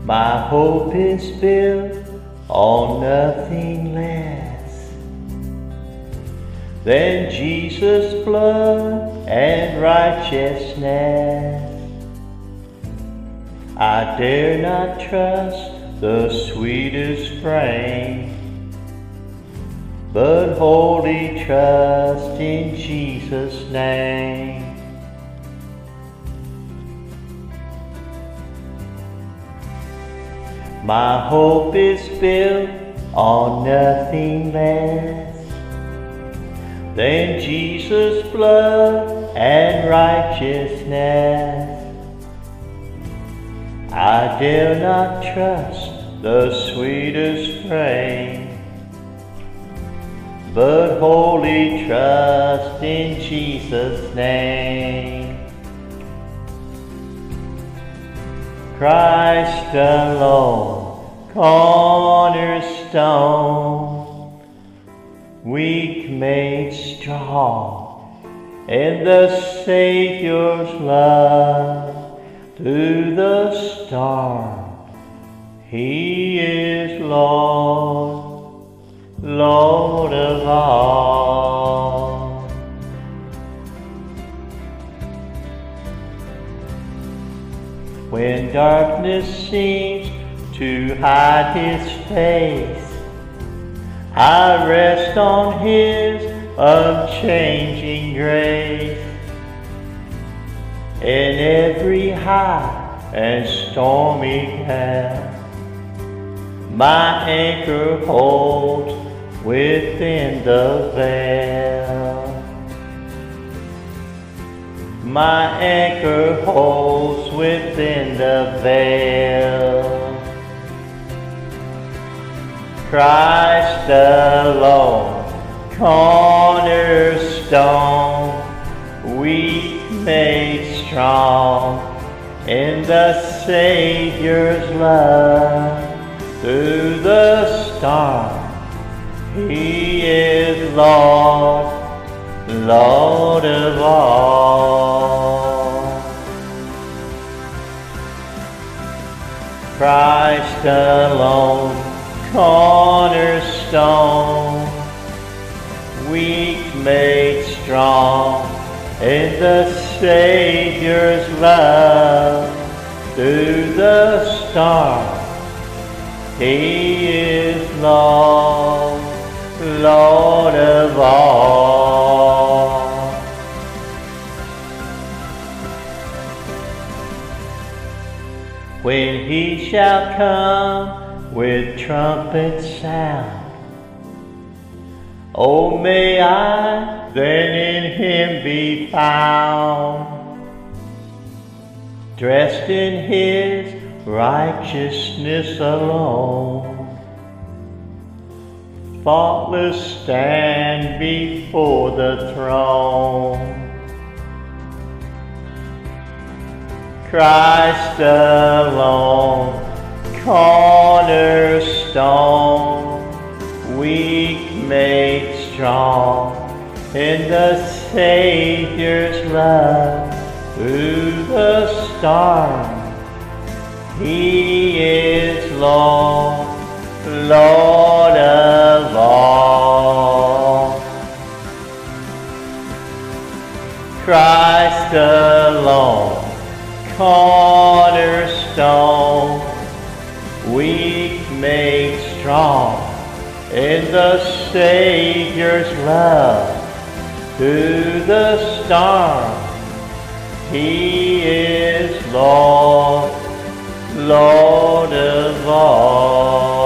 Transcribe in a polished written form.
My hope is built on nothing less than Jesus' blood and righteousness. I dare not trust the sweetest frame, but wholly trust in Jesus' name. My hope is built on nothing less than Jesus' blood and righteousness. I dare not trust the sweetest frame, but wholly trust in Jesus' name. Christ alone, cornerstone, weak made strong in the Savior's love. Through the storm, He is Lord, Lord of all. When darkness seems to hide His face, I rest on His unchanging grace. In every high and stormy gale, my anchor holds within the veil. My anchor holds within the veil. Christ alone, cornerstone, weak made strong in the Savior's love. Through the storm, He is Lord, Lord of all. Christ alone, cornerstone, weak made strong in the Savior's love. Through the storm, He is Lord, Lord of all. When He shall come with trumpet sound, oh, may I then in Him be found, dressed in His righteousness alone, faultless stand before the throne. Christ alone, cornerstone, weak made strong in the Savior's love. Through the storm, He is Lord, Lord of all. Christ alone, cornerstone, weak made strong in the Savior's love. Through the storm, He is Lord, Lord of all.